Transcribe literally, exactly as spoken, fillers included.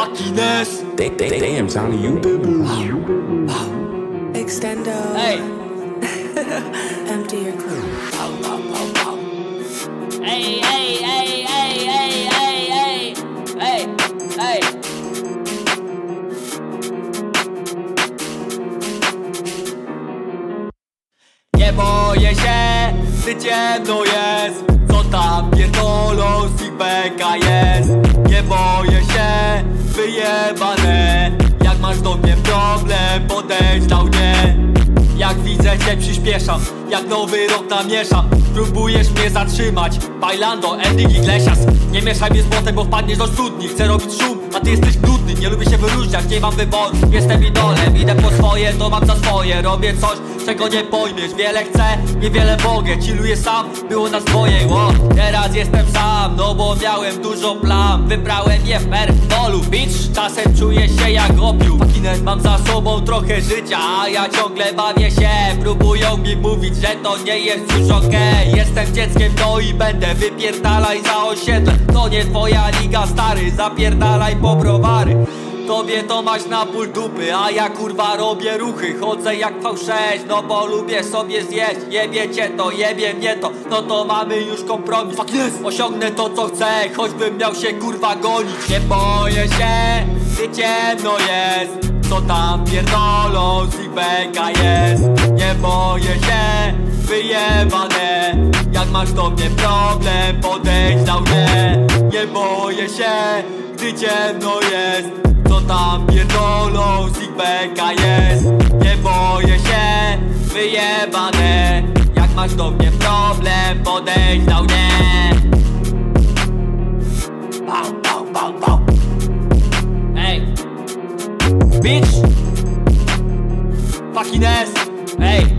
Fucking ass. Damn, Johnny, you do. Extendo. Hey. Empty your clip. Hey, hey, hey, hey, hey, hey, hey, hey, hey. Nie boję się, gdy ciemno jest. Co tam pierdolą, Sipeka jest. Nie boję się, wyjebane. Jak masz do mnie problem, podejdź do mnie. Jak widzę cię przyspieszam, jak nowy rok namieszam. Próbujesz mnie zatrzymać, Bailando, Enrique Iglesias. Nie mieszaj mnie z błotem, bo wpadniesz do studni. Chcę robić szum, a ty jesteś nudny. Nie lubię się wyróżniać, nie mam wyboru. Jestem idolem, idę po swoje, to mam za swoje. Robię coś, czego nie pojmiesz. Wiele chcę, niewiele mogę. Chilluję sam, było nas dwoje. Wow. Teraz jestem sam, no bo miałem dużo plam. Wybrałem je w Merpolu, bitch. Czasem czuję się jak opium. Mam za sobą trochę życia, a ja ciągle bawię się. Próbują mi mówić, że to nie jest już okej. Okay. Jestem dzieckiem, no i będę. Wypierdalaj za osiedle, to nie twoja liga, stary. Zapierdalaj po browary. Tobie to masz na ból dupy, a ja kurwa robię ruchy. Chodzę jak V sześć, no bo lubię sobie zjeść. Jebie cię to, jebie mnie to, no to mamy już kompromis. Fuck yes. Osiągnę to co chcę, choćbym miał się kurwa gonić. Nie boję się, gdy ciemno jest. Co tam pierdolą, Sipeka jest. Nie boję się, wyjebane. Jak masz do mnie problem, podejdź do mnie. Nie boję się, gdy ciemno jest. Co tam pierdolą, Sipeka jest. Nie boję się, wyjebane. Jak masz do mnie problem, podejdź do mnie. Bał, bał, bał, bał. Ej, bitch. Fucking ass. Ej.